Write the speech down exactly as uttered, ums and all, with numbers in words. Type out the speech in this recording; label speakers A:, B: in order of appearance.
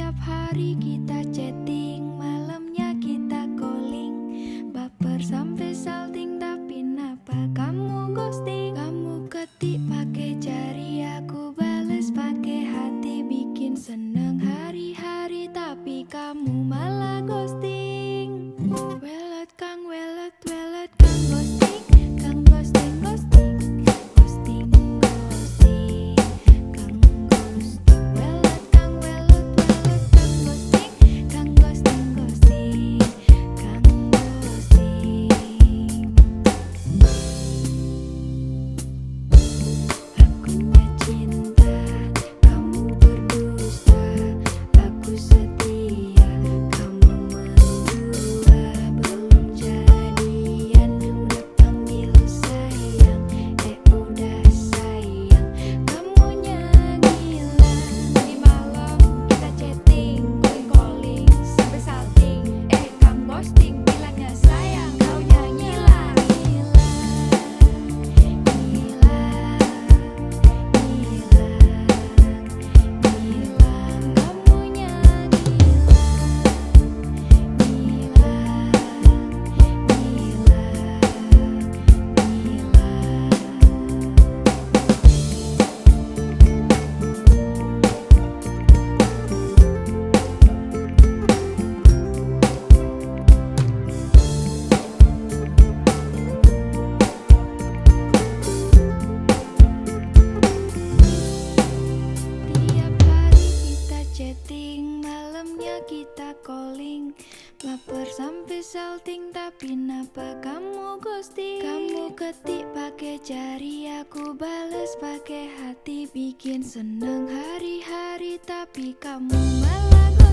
A: Tiap hari kita chatting, malamnya kita calling. Baper sampai salting, tapi napa kamu ghosting? Kamu ketik pakai jari, aku bales pakai hati. Bikin seneng hari-hari, tapi kamu malah ghosting. Welet kang, welet, welet kang ghosting. Kang ghosting, ghosting, ghosting, ghosting. Kang ghosting, welet kang, welet, welet kang ghosting. Kang ghosting, ghosting, kang ghosting. Aku cinta, kamu berdusta. Aku setia, kamu mendua. Belum jadian, udah panggil sayang. Eh udah sayang, kamunya ngilang. Di malam kita chatting, calling calling sampai salting. Eh kamu ghosting, bilangnya sayang, kaunya ngilang. Hilang, hilang, hilang, hilang, kamunya Tiap hari kita chatting, malamnya kita calling. Baper sampai salting, tapi napa kamu ghosting? Kamu ketik pakai jari, aku bales pakai hati. Bikin seneng hari-hari, tapi kamu malah ghosting.